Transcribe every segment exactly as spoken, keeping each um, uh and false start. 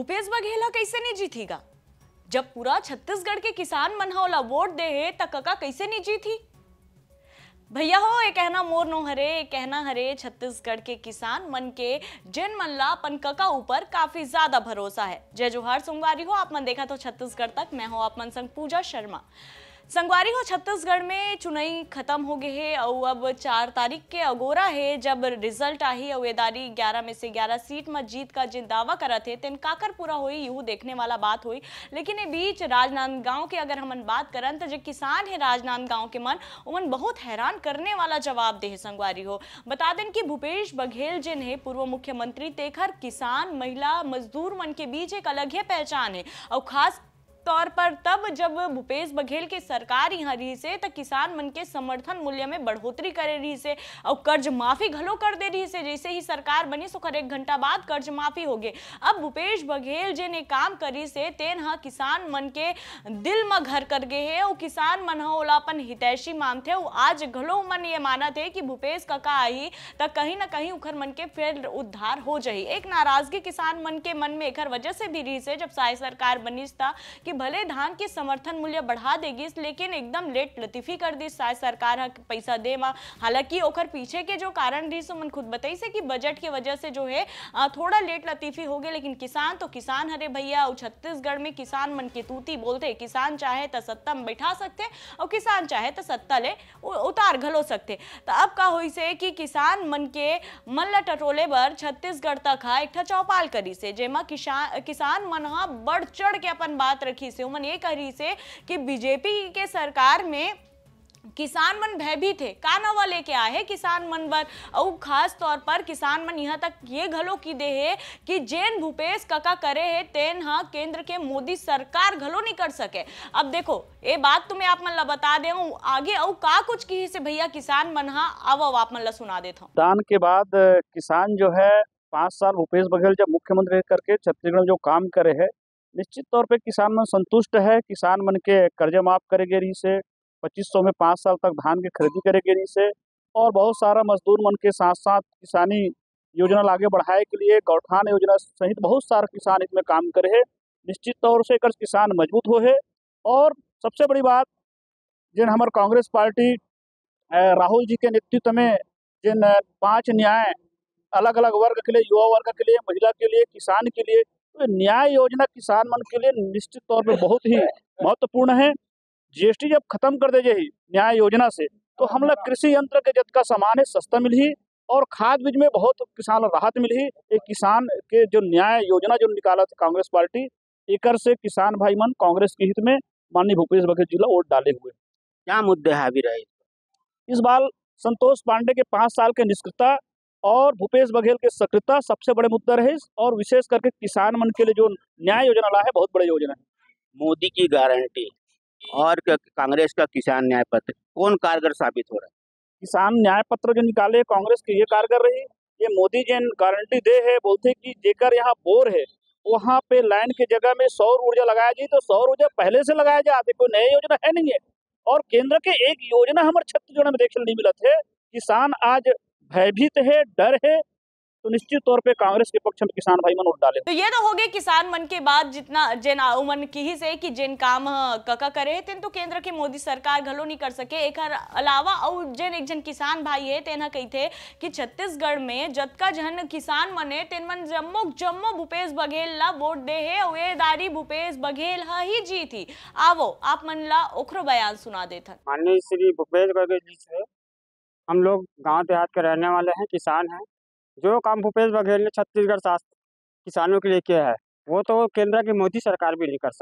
भूपेश बघेल कैसे नहीं जीतीगा? जब पूरा छत्तीसगढ़ के किसान मन ह ओला वोट दे हे त कका कैसे नहीं जीती? भैया हो, ये कहना मोर नो हरे, ये कहना हरे छत्तीसगढ़ के किसान मन के जिन मन ला अपन कका ऊपर काफी ज्यादा भरोसा है। जय जोहार संगवारी हो, आप मन देखा तो छत्तीसगढ़ तक। मैं हूं आप मन संग पूजा शर्मा। संगवारी हो, छत्तीसगढ़ में चुनाई खत्म हो गए है और अब चार तारीख के अगोरा है जब रिजल्ट आही और एदारी ग्यारह में से ग्यारह सीट में जीत का जिन दावा करा थे तेन काकर पूरा हुई यूं देखने वाला बात हुई। लेकिन ये बीच राजनांदगांव के अगर हमन बात करन तो जो किसान है राजनांदगांव के मन उमन बहुत हैरान करने वाला जवाब दे है। संगवारी हो, बता दें कि भूपेश बघेल जिन है पूर्व मुख्यमंत्री तेखर किसान महिला मजदूर मन के बीच एक अलग ही पहचान है और खास तौर पर तब जब भूपेश बघेल के सरकार यहाँ रही से तो किसान मन के समर्थन मूल्य में बढ़ोतरी करे रही से और कर्ज माफी घलो कर दे रही से। जैसे ही सरकार बनी सुखर एक घंटा बाद कर्ज माफी हो गए। अब भूपेश बघेल जे ने काम करी से तेन हा किसान मन के दिल में घर कर गए है और किसान मन हा ओला अपन हितैषी मानते हो। आज घलो मन ये माना थे कि भूपेश काका आई तो कहीं ना कहीं उखर मन के फिर उद्धार हो जाही। एक नाराजगी किसान मन के मन में एक वजह से भी रही से जब साय सरकार बनी था कि भले धान के समर्थन मूल्य बढ़ा देगी लेकिन एकदम लेट लतीफी कर दी साय सरकार पैसा दे मा। हालांकि ओकर पीछे के जो कारण रही सो मन खुद बताई से कि बजट की वजह से जो है थोड़ा लेट लतीफी हो गए। लेकिन किसान तो किसान हरे भैया, और छत्तीसगढ़ में किसान मन की तूती बोलते किसान चाहे तो सत्ता में बैठा सकते और किसान चाहे तो सत्ता ले उतार घलो सकते। तो अब का हुई से कि किसान मन के मन ला टटोले बर छत्तीसगढ़ तक हा एक चौपाल करी से जेमा किसान किसान मन हा बढ़ चढ़ के अपन बात रखी से उमन ये कही से कि बीजेपी के सरकार में किसान मन भयभीत है का नवा लेके आए है किसान मन बर। और खास तौर पर किसान मन यहाँ तक ये घलो की दे है कि जेन भूपेश काका करे है तेन हाँ केंद्र के मोदी सरकार घलो नहीं कर सके। अब देखो ये बात तुम्हें आप मन ला बता दे आगे और का कुछ की से भैया किसान मन हाँ अब अब आप मन ला सुना देता हूँ। दान के बाद किसान जो है पाँच साल भूपेश बघेल जब मुख्यमंत्री करके छत्तीसगढ़ में जो काम करे है निश्चित तौर पे किसान मन संतुष्ट है। किसान मन के कर्जे माफ करेगे रही से पच्चीस सौ में पाँच साल तक धान के खरीदी करेगे रही से और बहुत सारा मजदूर मन के साथ साथ किसानी योजना आगे बढ़ाए के लिए गौठान योजना सहित बहुत सारा किसान इसमें काम करे है। निश्चित तौर से कर किसान मजबूत हो है। और सबसे बड़ी बात जिन हमार कांग्रेस पार्टी राहुल जी के नेतृत्व में जिन पाँच न्याय अलग अलग वर्ग के लिए, युवा वर्ग के लिए, महिला के लिए, किसान के लिए, तो न्याय योजना किसान मन के लिए निश्चित तौर पे बहुत ही महत्वपूर्ण है। जीएसटी जब खत्म कर दे जाही न्याय योजना से तो हम लोग कृषि यंत्र के जितना सामान है सस्ता मिली और खाद बीज में बहुत किसान राहत मिली। एक किसान के जो न्याय योजना जो निकाला था कांग्रेस पार्टी एकर से किसान भाई मन कांग्रेस के हित में माननीय भूपेश बघेल जी वोट डाले हुए। क्या मुद्दे हावी रहे इस बार? संतोष पांडे के पाँच साल के निष्क्रियता और भूपेश बघेल के सक्रियता सबसे बड़े मुद्दा रहे और विशेष करके किसान मन के लिए जो न्याय योजना ला है बहुत बड़ी योजना है। मोदी की गारंटी और कांग्रेस का किसान न्याय पत्र कौन कारगर साबित हो रहा है? किसान न्याय पत्र जो निकाले कांग्रेस के ये कारगर रही। ये मोदी जी गारंटी दे है बोलते कि जेकर यहाँ बोर है वहाँ पे लाइन के जगह में सौर ऊर्जा लगाया जाए तो सौर ऊर्जा पहले से लगाया जाए, कोई नई योजना है नहीं है। और केंद्र के एक योजना हमारे छत्तीसगढ़ में देखने नहीं मिला थे। किसान आज भयभीत है, डर है, तो निश्चित तौर पे कांग्रेस के पक्ष में किसान भाई मन वोट डाले। तो ये तो हो गए किसान मन के बाद जितना जिन मन की ही से कि जिन काम काका करे है तेन तो केंद्र के मोदी सरकार घलो नहीं कर सके। एक अलावा और जिन एक जन किसान भाई है तेन कही थे कि छत्तीसगढ़ में जतका जन किसान मन है तेन मन जम्मो जम्मो भूपेश बघेल ला वोट दे है और ये दारी भूपेश बघेल हा ही जी थी। आवो आप मन ला ओखरो बयान सुना देता। माननीय श्री भूपेश बघेल जी से हम लोग गाँव देहात के रहने वाले हैं, किसान हैं। जो काम भूपेश बघेल ने छत्तीसगढ़ शासन किसानों के लिए किया है वो तो केंद्र की मोदी सरकार भी नहीं कर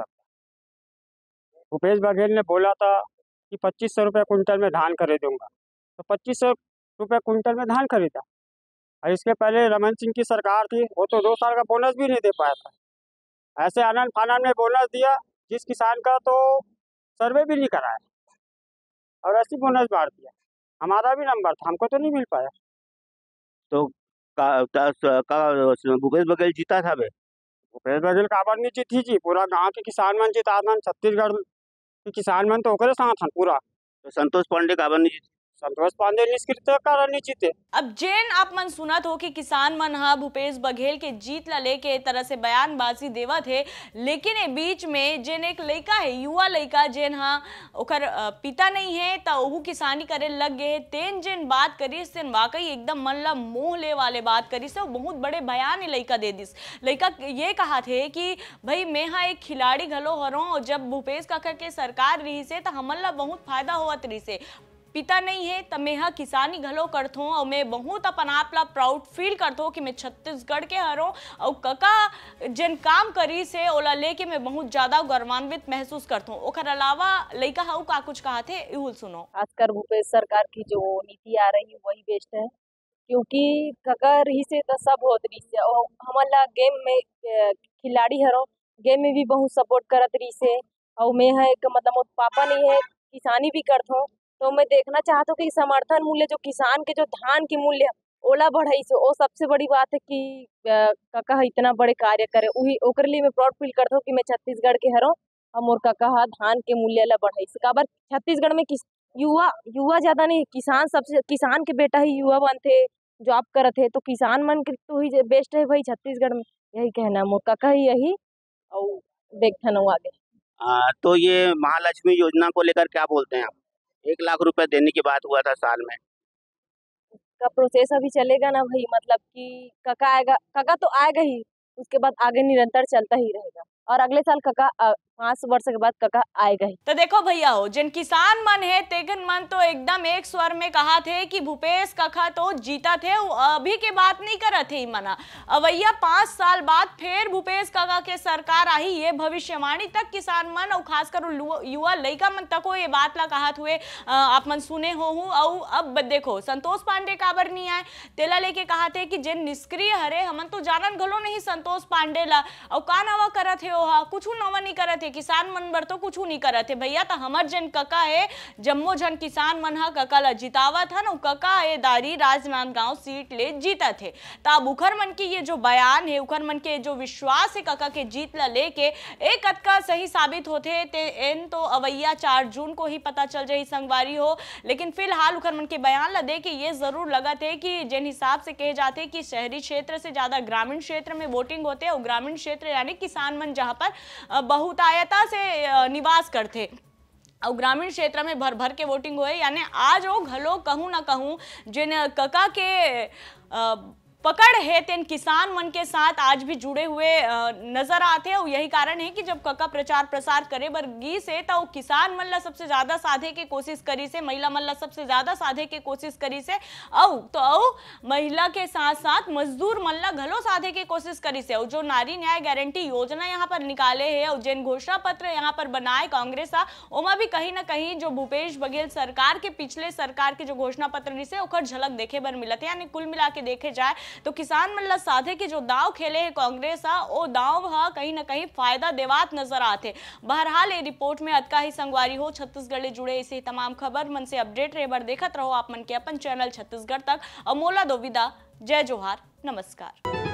सकता। भूपेश बघेल ने बोला था कि पच्चीस सौ रुपये कुंटल में धान खरीदूंगा, तो पच्चीस सौ रुपये कुंटल में धान खरीदा। और इसके पहले रमन सिंह की सरकार थी, वो तो दो साल का बोनस भी नहीं दे पाया था। ऐसे आनंद फानंद में बोनस दिया जिस किसान का तो सर्वे भी नहीं कराया और ऐसी बोनस बांट दिया। हमारा भी नंबर था, हमको तो नहीं मिल पाया। तो भूपेश बघेल जीता था बे? भूपेश बघेल काबर नहीं जीती जी, पूरा गांव के किसान मन जीता था। छत्तीसगढ़ के किसान मन तो ओकरे साथ हैं पूरा। तो संतोष पांडे काबर नहीं जीती? संतोष पांडे निष्क्रिय कारण नहीं जीते। अब जेन आप मन सुनत हो कि किसान मन हा भूपेश बघेल के जीत ला लेके एक तरह से बयानबाजी देवत है, लेकिन ए बीच में जेन एक लड़का है, युवा लड़का जेन हा ओकर पिता नहीं है त ओहू किसानी करे लग गए, तेन जेन बात करिस तेन वाकई एकदम मन ला मोह ले वाले बात करिस, बहुत बड़े बयान लड़का दे दिस। लड़का ये कहा थे कि भाई मैं हा एक खिलाड़ी घलो हरो, जब भूपेश काका के सरकार रही से तो हमन ला बहुत फायदा होवत रही से, पिता नहीं है त मैं हा किसानी घलो करथो और मैं बहुत अपन आप ला प्राउड फील करथो कि मैं छत्तीसगढ़ के हरो और कका जिन काम करी से ओला लेके मैं बहुत ज्यादा गौरवान्वित महसूस करथो। ओकर अलावा लइका हाउ का कुछ कहा थे इहुल सुनो। खासकर भूपेश सरकार की जो नीति आ रही है वही बेस्ट है, क्योंकि कका रही से तो सब होत रही से और हमला गेम में खिलाड़ी हरो, गेम में भी बहुत सपोर्ट करत रही से और मैं है एक मतलब पापा नहीं है किसानी भी करथो, तो मैं देखना चाहता हूँ कि समर्थन मूल्य जो किसान के जो धान के मूल्य ओला बढ़ाई से, वो सबसे बड़ी बात है कि काका इतना बड़े कार्य करे, वही ओकर लिए मैं प्राउड फील करता हूँ कि मैं छत्तीसगढ़ के हरो और मोर काका धान के मूल्य ला बढ़ाई से। काबर छत्तीसगढ़ में किस युवा युवा ज्यादा नहीं, किसान सबसे, किसान के बेटा ही युवा बनते जॉब करत है, तो किसान मन के तो ही बेस्ट है भाई छत्तीसगढ़ में, यही कहना मोर काका ही यही और देखते न आगे। आ, तो ये महालक्ष्मी योजना को लेकर क्या बोलते हैं आप? एक लाख रुपए देने की बात हुआ था साल में, का प्रोसेस अभी चलेगा ना भाई, मतलब कि काका आएगा, काका तो आएगा ही, उसके बाद आगे निरंतर चलता ही रहेगा और अगले साल काका पांच वर्ष के बाद काका आएगा ही। तो देखो भैया हो जिन किसान मन है तेगन मन तो एकदम एक स्वर में कहा थे कि भूपेश काका तो जीता थे, अभी के बात नहीं कर थे मना, अवैया पांच साल बाद फिर भूपेश काका के सरकार आई, ये भविष्यवाणी तक किसान मन और खासकर युवा लड़का मन तक ये बात ला कहा हुए आप मन सुने हो हूँ। और अब देखो संतोष पांडे काबर नहीं आए, तेला लेके कहा थे कि जिन निष्क्रिय हरे हमन तो जानन घलो नहीं संतोष पांडे ला, और का नवा करत है ओहा कुछ नवा नहीं करत है, किसान मन बर तो कुछ नहीं करत है भैया। तो हमर जन कका है जम्मो जन किसान मन हा कका ला जितावत है, कका ए दारी राजनांदगांव सीट ले जीता थे। तब उखर मन की ये जो बयान है, उखर मन के जो विश्वास है कका के जीत ला लेके एक अतका सही साबित होते ते एन तो अवैया चार जून को ही पता चल जाए संगवारी हो, लेकिन फिलहाल उखर मन के बयान ला दे के ये जरूर लगा थे कि जिन हिसाब से कहे जाते कि शहरी क्षेत्र से ज्यादा ग्रामीण क्षेत्र में वोटिंग होते और ग्रामीण क्षेत्र यानी किसान मन जहां पर बहुतायता से निवास करते और ग्रामीण क्षेत्र में भर भर के वोटिंग हुए, यानी आज वो घलो कहूँ ना कहूँ जिन कका के आ, पकड़ है तेन किसान मन के साथ आज भी जुड़े हुए नजर आते हैं। और यही कारण है कि जब कका प्रचार प्रसार करे बर गी से तो किसान मन ला सबसे ज्यादा साधे के कोशिश करी से, महिला मन ला सबसे ज्यादा साधे के कोशिश करी से, औ तो औ महिला के साथ साथ मजदूर मन ला घलो साधे के कोशिश करी से। और जो नारी न्याय गारंटी योजना यहाँ पर निकाले है और जिन घोषणा पत्र यहाँ पर बनाए कांग्रेस आ, ओमा भी कहीं ना कहीं जो भूपेश बघेल सरकार के पिछले सरकार के जो घोषणा पत्र रही से ओकर झलक देखे बर मिलत है। यानी कुल मिला के देखे जाए तो किसान मन ला साधे के जो दाव खेले है कांग्रेस आ, ओ दाव हा कहीं ना कहीं फायदा देवात नजर आते। बहरहाल ये रिपोर्ट में अतका ही संगवारी हो छत्तीसगढ़ ले जुड़े ऐसे तमाम खबर मन से अपडेट रहे बर देखत रहो आप मन के अपन चैनल छत्तीसगढ़ तक। और मोला दो विदा, जय जोहार, नमस्कार।